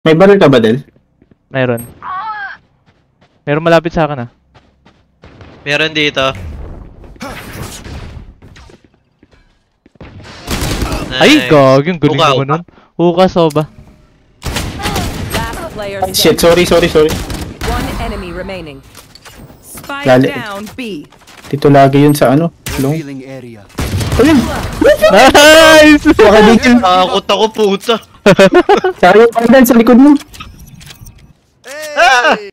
May baril ka ba, Del? Meron. Meron malapit sa akin ah. Meron dito. Ay, gag, yung galing naman nun. Huka, soba. Shit, sorry. One enemy remaining. Spike down B. Dito lagi yun sa ano? Long. Ayun! Nice! Takot ako, puta. Tayo pa sa likod mo.